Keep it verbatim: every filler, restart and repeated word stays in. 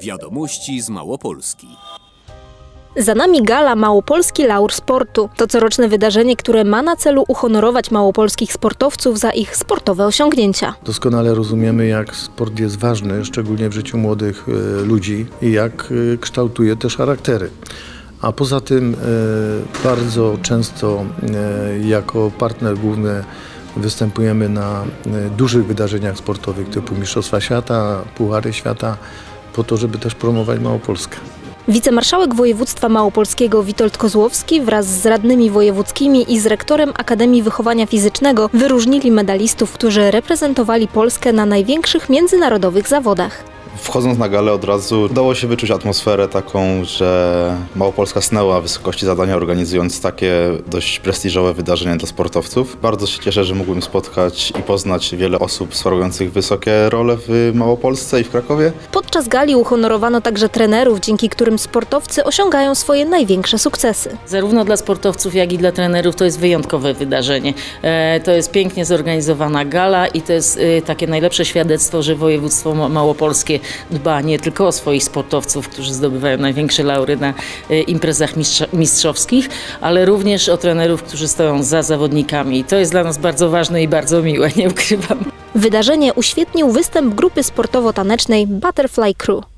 Wiadomości z Małopolski. Za nami gala Małopolski Laur Sportu. To coroczne wydarzenie, które ma na celu uhonorować małopolskich sportowców za ich sportowe osiągnięcia. Doskonale rozumiemy, jak sport jest ważny, szczególnie w życiu młodych e, ludzi i jak e, kształtuje też charaktery. A poza tym e, bardzo często e, jako partner główny występujemy na e, dużych wydarzeniach sportowych typu Mistrzostwa Świata, Puchary Świata, po to, żeby też promować Małopolskę. Wicemarszałek województwa małopolskiego Witold Kozłowski wraz z radnymi wojewódzkimi i z rektorem Akademii Wychowania Fizycznego wyróżnili medalistów, którzy reprezentowali Polskę na największych międzynarodowych zawodach. Wchodząc na galę od razu udało się wyczuć atmosferę taką, że Małopolska snęła wysokości zadania, organizując takie dość prestiżowe wydarzenia dla sportowców. Bardzo się cieszę, że mógłbym spotkać i poznać wiele osób sprawujących wysokie role w Małopolsce i w Krakowie. Podczas gali uhonorowano także trenerów, dzięki którym sportowcy osiągają swoje największe sukcesy. Zarówno dla sportowców, jak i dla trenerów to jest wyjątkowe wydarzenie. To jest pięknie zorganizowana gala i to jest takie najlepsze świadectwo, że województwo małopolskie dba nie tylko o swoich sportowców, którzy zdobywają największe laury na imprezach mistrzowskich, ale również o trenerów, którzy stoją za zawodnikami. I to jest dla nas bardzo ważne i bardzo miłe, nie ukrywam. Wydarzenie uświetnił występ grupy sportowo-tanecznej Butterfly Crew.